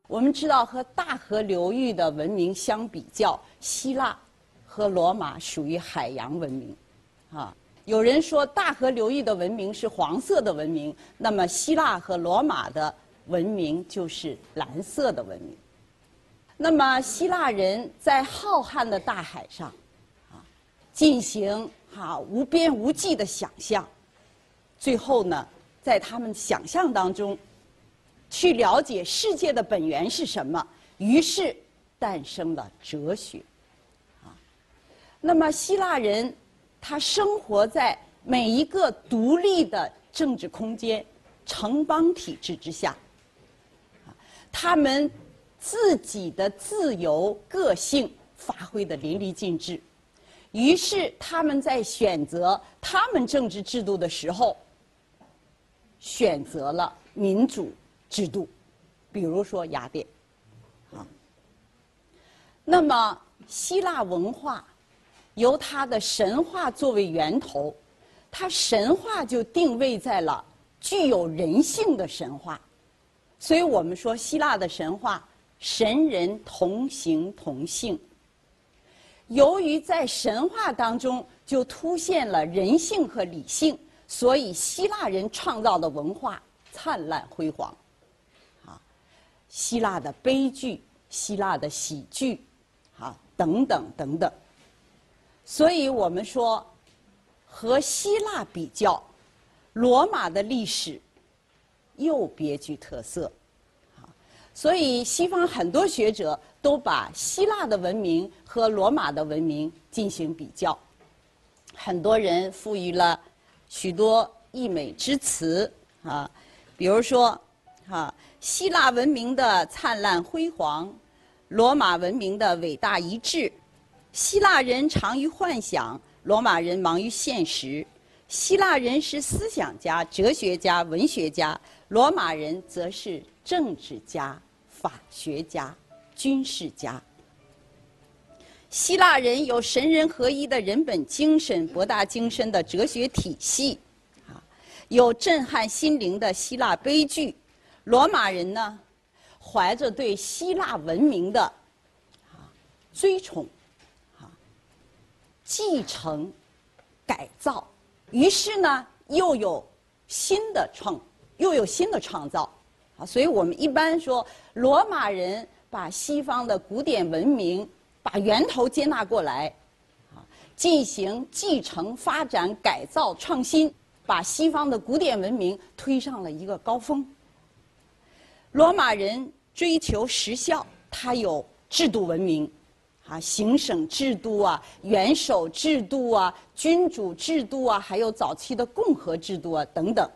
我们知道，和大河流域的文明相比较，希腊和罗马属于海洋文明，啊，有人说大河流域的文明是黄色的文明，那么希腊和罗马的文明就是蓝色的文明。那么希腊人在浩瀚的大海上，啊，进行无边无际的想象，最后呢，在他们想象当中，去了解世界的本源是什么，于是诞生了哲学。那么希腊人他生活在每一个独立的政治空间、城邦体制之下，他们自己的自由个性发挥得淋漓尽致。于是他们在选择他们政治制度的时候，选择了民主制度，比如说雅典。那么希腊文化由它的神话作为源头，它神话就定位在了具有人性的神话，所以我们说希腊的神话神人同形同性。由于在神话当中就凸显了人性和理性，所以希腊人创造的文化灿烂辉煌。希腊的悲剧、希腊的喜剧，等等等等。所以我们说，和希腊比较，罗马的历史又别具特色。所以西方很多学者都把希腊的文明和罗马的文明进行比较，很多人赋予了许多溢美之词比如说希腊文明的灿烂辉煌，罗马文明的伟大一致。希腊人长于幻想，罗马人忙于现实。希腊人是思想家、哲学家、文学家，罗马人则是政治家、法学家、军事家。希腊人有神人合一的人本精神、博大精深的哲学体系，有震撼心灵的希腊悲剧。罗马人呢，怀着对希腊文明的追崇、继承、改造，于是呢，又有新的创造所以我们一般说，罗马人把西方的古典文明把源头接纳过来进行继承、发展、改造、创新，把西方的古典文明推上了一个高峰。罗马人追求实效，它有制度文明行省制度元首制度君主制度还有早期的共和制度等等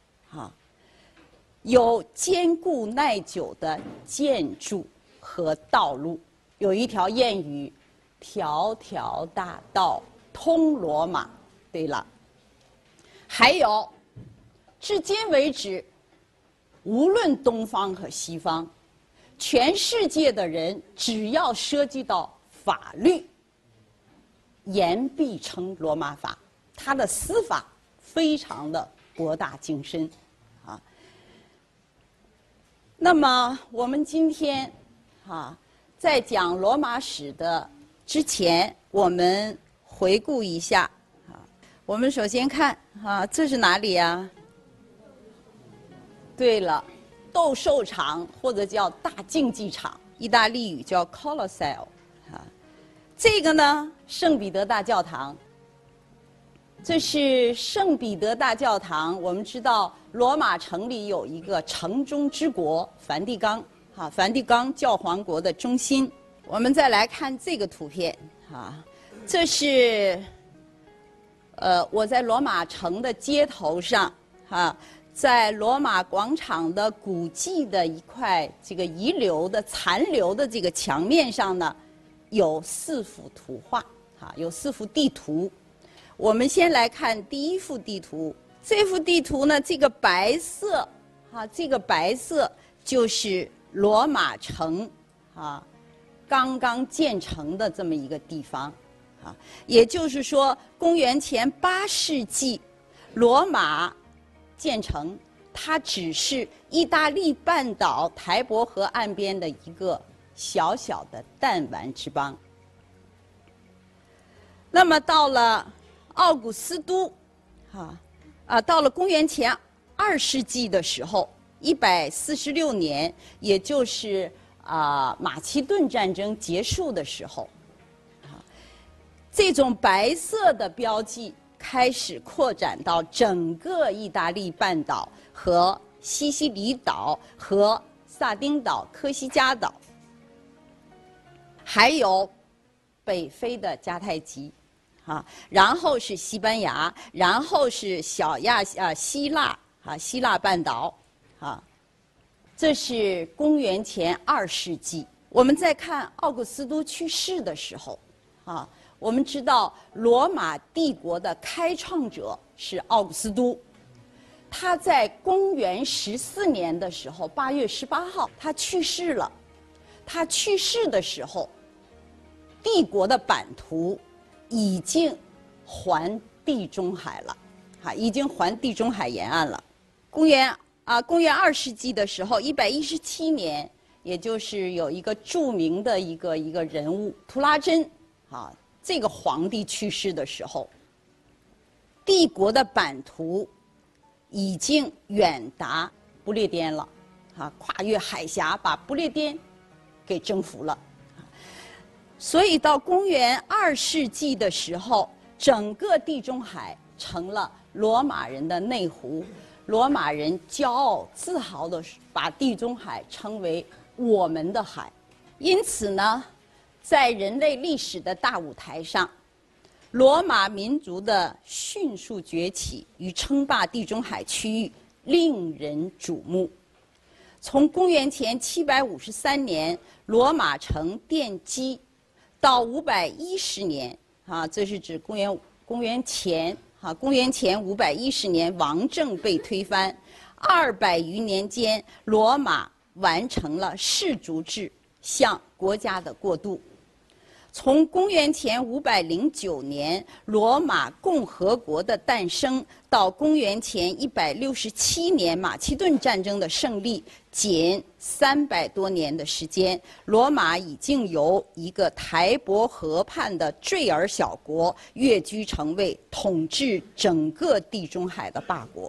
有坚固耐久的建筑和道路。有一条谚语，条条大道通罗马。对了，还有至今为止，无论东方和西方，全世界的人只要涉及到法律，言必称罗马法。它的司法非常的博大精深那么我们今天在讲罗马史的之前，我们回顾一下我们首先看这是哪里啊？对了，斗兽场或者叫大竞技场，意大利语叫 Colosseo 这个呢，圣彼得大教堂。这是圣彼得大教堂。我们知道罗马城里有一个城中之国梵蒂冈梵蒂冈教皇国的中心。我们再来看这个图片这是我在罗马城的街头上在罗马广场的古迹的一块这个遗留的残留的这个墙面上呢，有4幅图画有4幅地图。我们先来看第一幅地图。这幅地图呢，这个白色这个白色就是罗马城刚刚建成的这么一个地方也就是说，公元前8世纪，罗马建成， 它只是意大利半岛台伯河岸边的一个小小的弹丸之邦。那么到了奥古斯都，到了公元前2世纪的时候，146年，也就是马其顿战争结束的时候，这种白色的标记开始扩展到整个意大利半岛和西西里岛和萨丁岛、科西嘉岛，还有北非的迦太基，然后是西班牙，然后是希腊希腊半岛，这是公元前2世纪。我们再看奥古斯都去世的时候，我们知道罗马帝国的开创者是奥古斯都，他在公元14年的时候，8月18号，他去世了。他去世的时候，帝国的版图已经环地中海了，已经环地中海沿岸了。公元2世纪的时候，117年，也就是有一个著名的一个人物图拉真，这个皇帝去世的时候，帝国的版图已经远达不列颠了，跨越海峡把不列颠给征服了。所以到公元2世纪的时候，整个地中海成了罗马人的内湖。罗马人骄傲自豪地把地中海称为我们的海。因此呢，在人类历史的大舞台上，罗马民族的迅速崛起与称霸地中海区域令人瞩目。从公元前753年罗马城奠基，到510年，这是指公元前510年王政被推翻，200余年间，罗马完成了氏族制向国家的过渡。从公元前509年罗马共和国的诞生，到公元前167年马其顿战争的胜利，仅300多年的时间，罗马已经由一个台伯河畔的坠儿小国跃居成为统治整个地中海的霸国。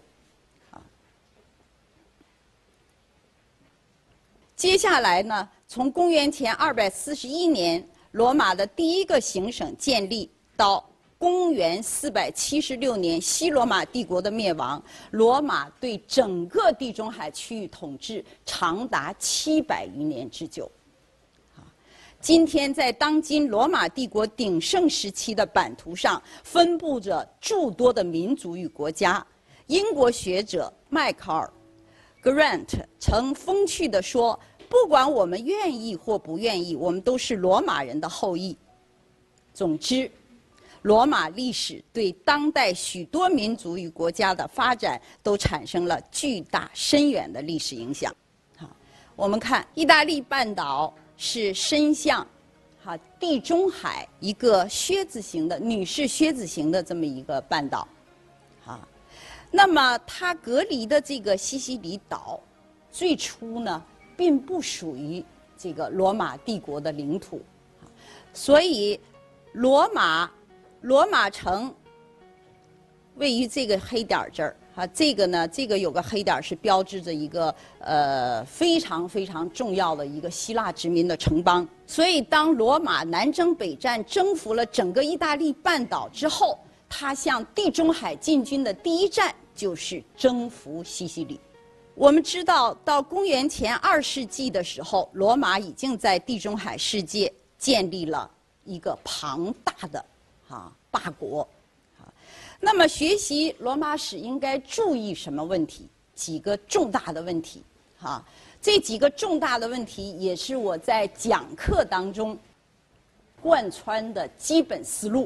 接下来呢，从公元前241年罗马的第一个行省建立，到公元476年西罗马帝国的灭亡，罗马对整个地中海区域统治长达700余年之久。今天在当今罗马帝国鼎盛时期的版图上，分布着诸多的民族与国家。英国学者迈克尔· Grant 曾风趣地说，不管我们愿意或不愿意，我们都是罗马人的后裔。总之，罗马历史对当代许多民族与国家的发展都产生了巨大深远的历史影响。我们看意大利半岛是伸向地中海一个靴子形的女士靴子形的这么一个半岛。那么它隔离的这个西西里岛，最初呢并不属于这个罗马帝国的领土，所以罗马城位于这个黑点这儿，这个有个黑点是标志着一个非常非常重要的一个希腊殖民的城邦。所以当罗马南征北战征服了整个意大利半岛之后，他向地中海进军的第一站就是征服西西里。我们知道，到公元前2世纪的时候，罗马已经在地中海世界建立了一个庞大的霸国。那么学习罗马史应该注意什么问题？几个重大的问题。这几个重大的问题也是我在讲课当中贯穿的基本思路。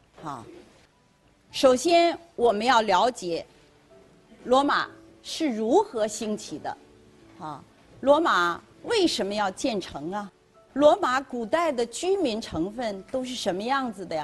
首先，我们要了解罗马是如何兴起的，罗马为什么要建城啊？罗马古代的居民成分都是什么样子的呀？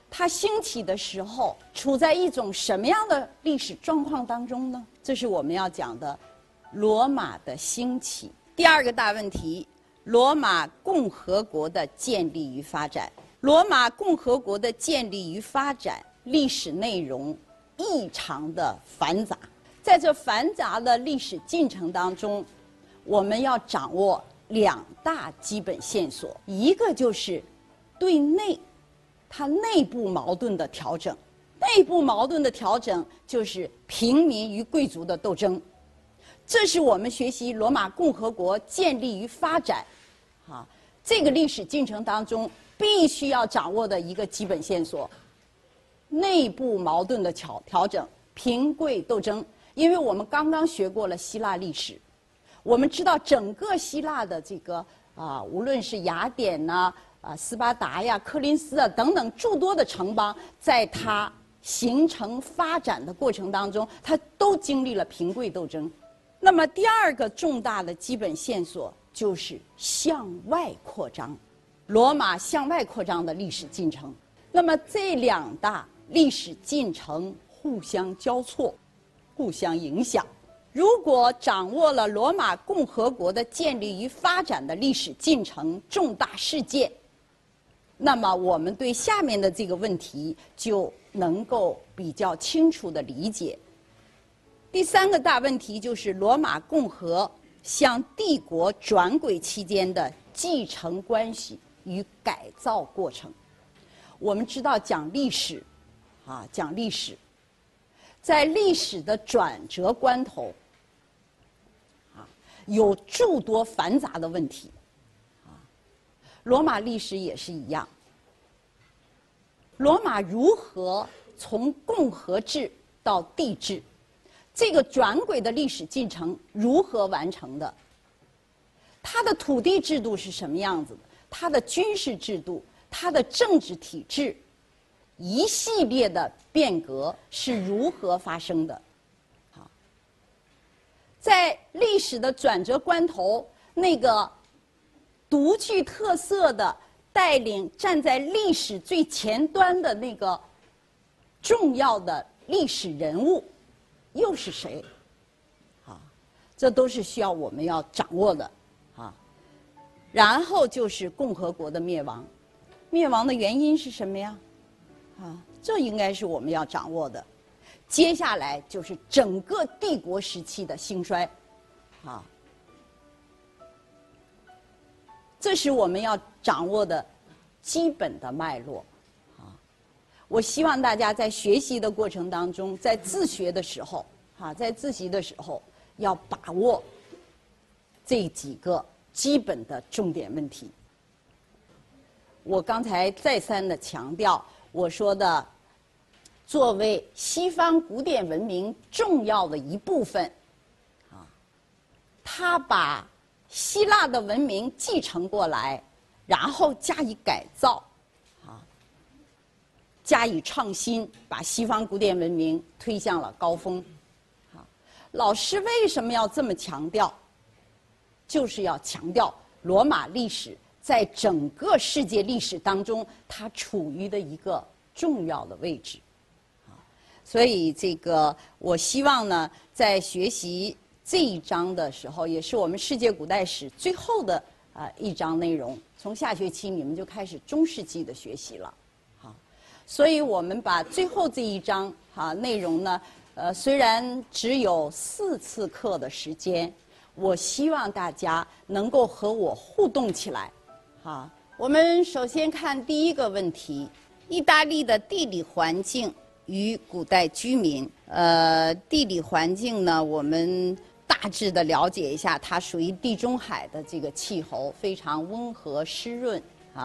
它兴起的时候处在一种什么样的历史状况当中呢？这是我们要讲的罗马的兴起。第二个大问题，罗马共和国的建立与发展。罗马共和国的建立与发展历史内容异常的繁杂，在这繁杂的历史进程当中，我们要掌握两大基本线索，一个就是对内它内部矛盾的调整，内部矛盾的调整就是平民与贵族的斗争，这是我们学习罗马共和国建立与发展，这个历史进程当中必须要掌握的一个基本线索：内部矛盾的调整，平贵斗争。因为我们刚刚学过了希腊历史，我们知道整个希腊的这个无论是雅典呐、斯巴达呀、柯林斯啊等等诸多的城邦，在它形成发展的过程当中，它都经历了平贵斗争。那么第二个重大的基本线索就是向外扩张，罗马向外扩张的历史进程。那么这两大历史进程互相交错，互相影响。如果掌握了罗马共和国的建立与发展的历史进程重大事件，那么我们对下面的这个问题就能够比较清楚地理解。第三个大问题就是罗马共和向帝国转轨期间的继承关系与改造过程。我们知道讲历史，讲历史，在历史的转折关头，有诸多繁杂的问题，罗马历史也是一样。罗马如何从共和制到帝制，这个转轨的历史进程如何完成的？它的土地制度是什么样子的？它的军事制度，它的政治体制，一系列的变革是如何发生的？在历史的转折关头，那个独具特色的带领站在历史最前端的那个重要的历史人物又是谁？这都是需要我们要掌握的。然后就是共和国的灭亡，灭亡的原因是什么呀？这应该是我们要掌握的。接下来就是整个帝国时期的兴衰，这是我们要掌握的基本的脉络。我希望大家在学习的过程当中，在自学的时候，在自习的时候，要把握这几个基本的重点问题。我刚才再三的强调，我说的作为西方古典文明重要的一部分，它把希腊的文明继承过来，然后加以改造，加以创新，把西方古典文明推向了高峰。老师为什么要这么强调？就是要强调罗马历史在整个世界历史当中，它处于的一个重要的位置。所以这个我希望呢，在学习这一章的时候，也是我们世界古代史最后的一章内容。从下学期你们就开始中世纪的学习了，所以我们把最后这一章内容呢，虽然只有4次课的时间，我希望大家能够和我互动起来。我们首先看第一个问题：意大利的地理环境与古代居民。地理环境呢，我们大致的了解一下，它属于地中海的这个气候，非常温和湿润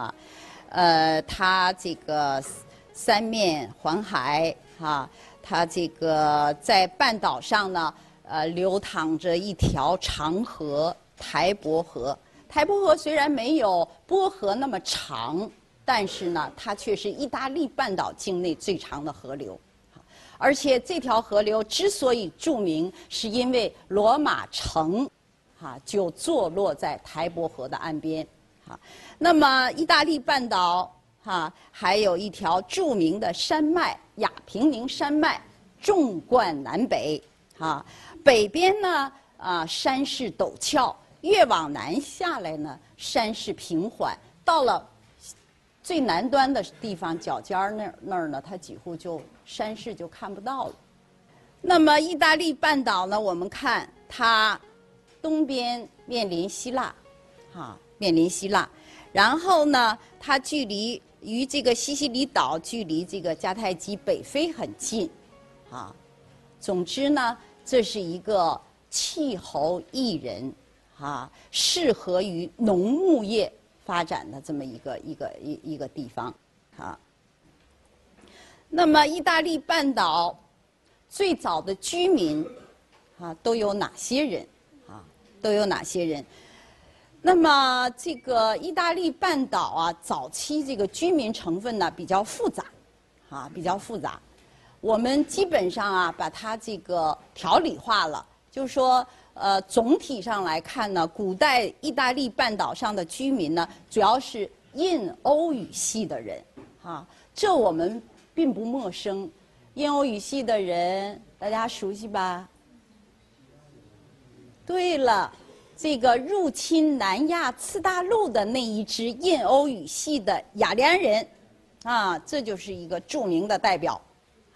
它这个三面环海它这个在半岛上呢，流淌着一条长河——台伯河。台伯河虽然没有波河那么长，但是呢，它却是意大利半岛境内最长的河流。而且这条河流之所以著名，是因为罗马城就坐落在台伯河的岸边。那么意大利半岛还有一条著名的山脉亚平宁山脉，纵贯南北，北边呢山势陡峭，越往南下来呢山势平缓，到了最南端的地方角尖那儿呢，它几乎就山势就看不到了。那么意大利半岛呢，我们看它东边面临希腊，面临希腊，然后呢，它距离于这个西西里岛距离这个迦太基北非很近，总之呢，这是一个气候宜人，适合于农牧业发展的这么一个地方，那么意大利半岛最早的居民，都有哪些人？都有哪些人？那么这个意大利半岛早期这个居民成分呢比较复杂，比较复杂。我们基本上把它这个条理化了，就是说总体上来看呢，古代意大利半岛上的居民呢，主要是印欧语系的人，这我们并不陌生。印欧语系的人大家熟悉吧？对了。这个入侵南亚次大陆的那一支印欧语系的雅利安人，这就是一个著名的代表，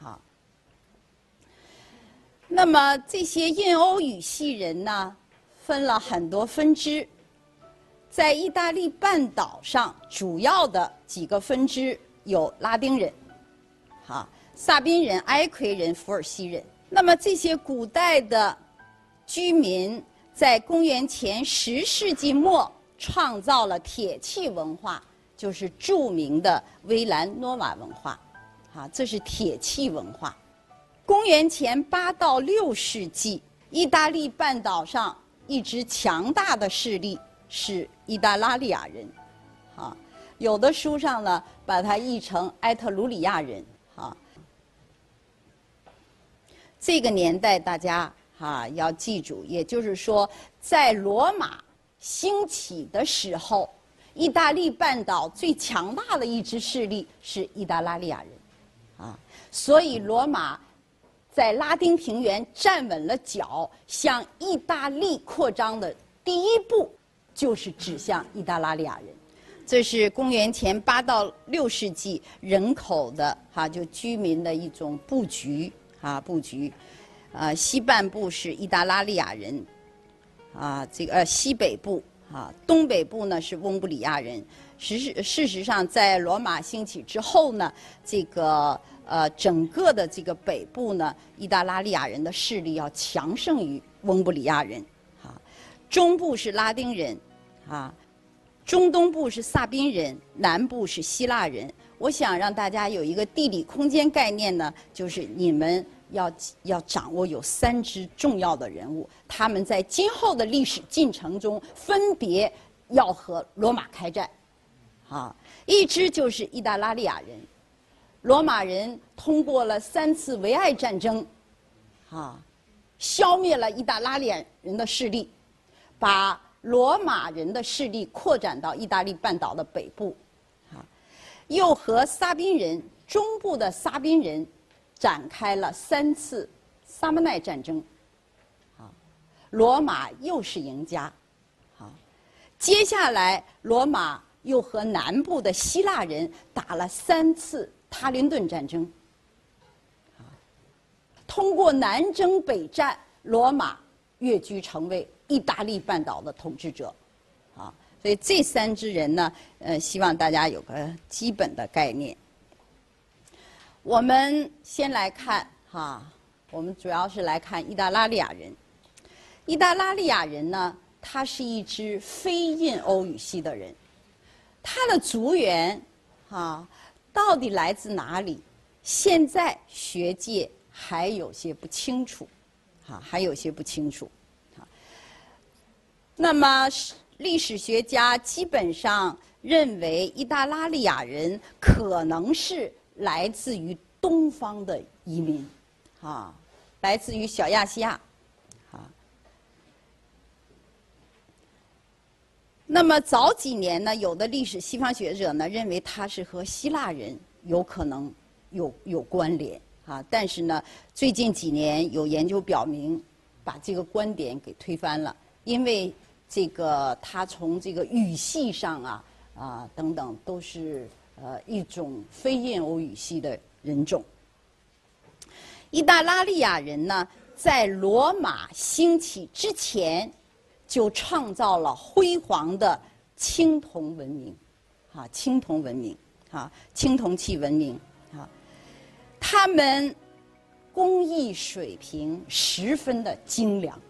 那么这些印欧语系人呢，分了很多分支，在意大利半岛上主要的几个分支有拉丁人，萨宾人、埃奎人、福尔西人。那么这些古代的居民，在公元前10世纪末创造了铁器文化，就是著名的维兰诺瓦文化，这是铁器文化。公元前8到6世纪，意大利半岛上一支强大的势力是意大拉利亚人，有的书上呢把它译成埃特鲁里亚人，这个年代大家要记住，也就是说，在罗马兴起的时候，意大利半岛最强大的一支势力是意大拉利亚人，所以罗马在拉丁平原站稳了脚，向意大利扩张的第一步就是指向意大拉利亚人。这是公元前8到6世纪人口的就居民的一种布局，布局。西半部是意大拉利亚人，这个西北部东北部呢是翁布里亚人。事实上，在罗马兴起之后呢，这个整个的这个北部呢，意大拉利亚人的势力要强盛于翁布里亚人，中部是拉丁人，中东部是萨宾人，南部是希腊人。我想让大家有一个地理空间概念呢，就是你们要掌握有3支重要的人物，他们在今后的历史进程中分别要和罗马开战。一支就是意大拉利亚人，罗马人通过了3次维埃战争，消灭了意大拉利亚人的势力，把罗马人的势力扩展到意大利半岛的北部，又和萨宾人中部的萨宾人展开了3次萨莫奈战争，罗马又是赢家，接下来罗马又和南部的希腊人打了3次塔林顿战争，通过南征北战，罗马跃居成为意大利半岛的统治者，所以这3支人呢，希望大家有个基本的概念。我们先来看我们主要是来看意大拉利亚人。意大拉利亚人呢，他是一支非印欧语系的人，他的族源到底来自哪里？现在学界还有些不清楚，还有些不清楚。那么历史学家基本上认为，意大拉利亚人可能是来自于东方的移民，来自于小亚细亚， 那么早几年呢，有的历史西方学者呢认为它是和希腊人有可能有关联啊，但是呢，最近几年有研究表明，把这个观点给推翻了，因为这个它从这个语系上等等都是一种非印欧语系的人种。意大利亚人呢，在罗马兴起之前，就创造了辉煌的青铜文明，青铜文明，青铜器文明，他们工艺水平十分的精良，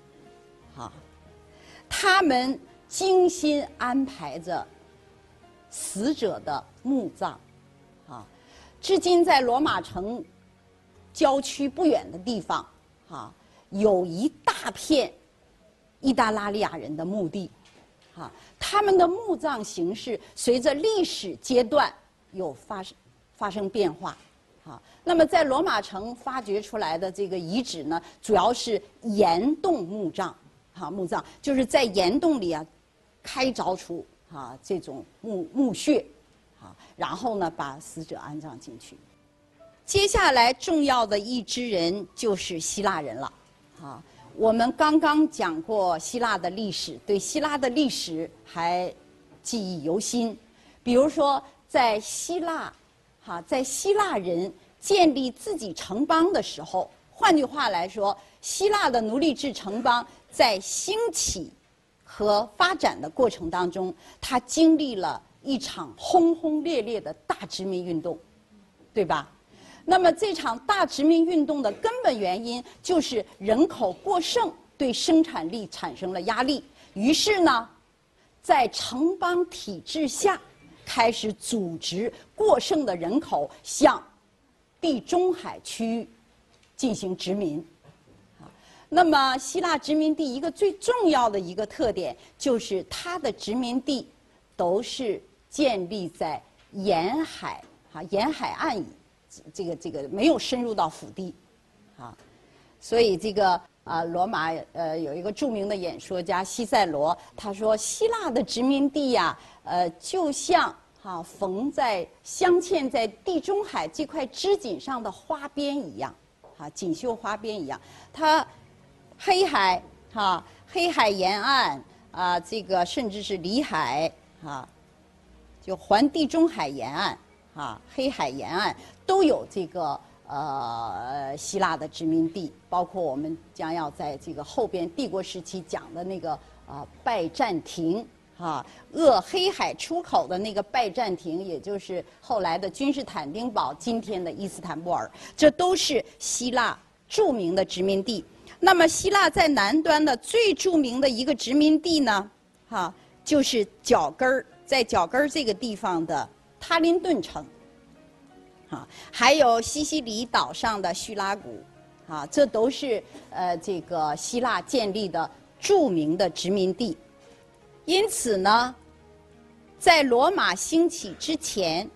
他们精心安排着死者的墓葬，至今在罗马城郊区不远的地方，有一大片意大利亚人的墓地，他们的墓葬形式随着历史阶段有发生变化，那么在罗马城发掘出来的这个遗址呢，主要是岩洞墓葬，墓葬就是在岩洞里开凿出这种墓穴，然后呢把死者安葬进去。接下来重要的一支人就是希腊人了，我们刚刚讲过希腊的历史，对希腊的历史还记忆犹新。比如说，在希腊人建立自己城邦的时候，换句话来说，希腊的奴隶制城邦在兴起和发展的过程当中，它经历了一场轰轰烈烈的大殖民运动，对吧？那么这场大殖民运动的根本原因就是人口过剩对生产力产生了压力，于是呢，在城邦体制下开始组织过剩的人口向地中海区域进行殖民。那么希腊殖民地一个最重要的一个特点就是它的殖民地都是建立在沿海岸以这个没有深入到腹地，所以这个罗马有一个著名的演说家西塞罗，他说希腊的殖民地就像镶嵌在地中海这块织锦上的花边一样，锦绣花边一样。它黑海沿岸这个甚至是里海就环地中海沿岸黑海沿岸都有这个希腊的殖民地，包括我们将要在这个后边帝国时期讲的那个拜占庭黑海出口的那个拜占庭，也就是后来的君士坦丁堡，今天的伊斯坦布尔，这都是希腊著名的殖民地。那么希腊在南端的最著名的一个殖民地呢，就是在脚跟这个地方的塔林顿城，还有西西里岛上的叙拉古，这都是这个希腊建立的著名的殖民地。因此呢，在罗马兴起之前，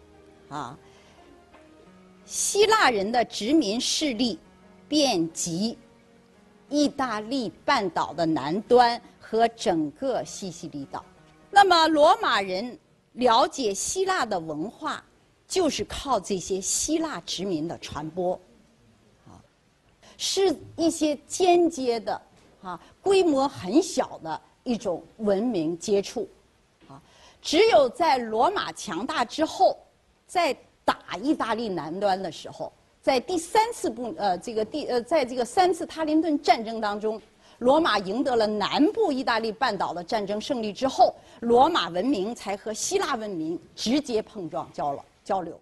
希腊人的殖民势力遍及意大利半岛的南端和整个西西里岛。那么罗马人了解希腊的文化，就是靠这些希腊殖民的传播，是一些间接的规模很小的一种文明接触，只有在罗马强大之后，在打意大利南端的时候，在在这个3次塔林顿战争当中，罗马赢得了南部意大利半岛的战争胜利之后，罗马文明才和希腊文明直接碰撞交流。